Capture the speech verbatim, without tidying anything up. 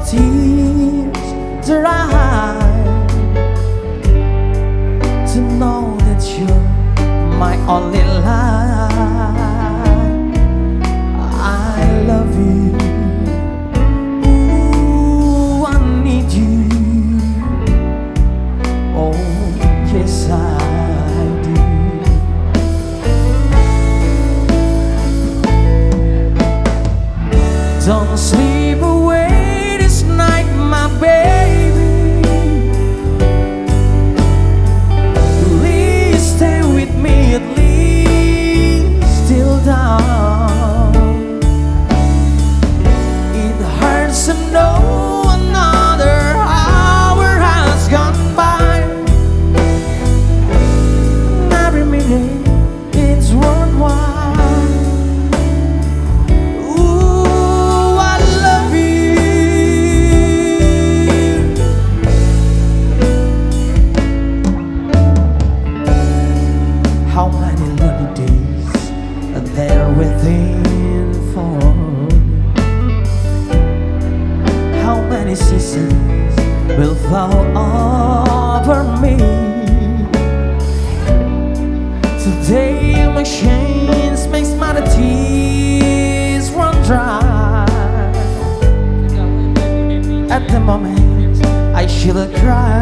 tears dry, to know that you're my only life. I love you, ooh, I need you, oh yes I do. Don't sleep away this night, my baby. Please stay with me at least till dawn. It hurts to know another hour has gone by. Every minute it's worthwhile. How many lonely days are there within for me? How many seasons will fall over me? Today my chains makes my tears run dry. At the moment I should have cried.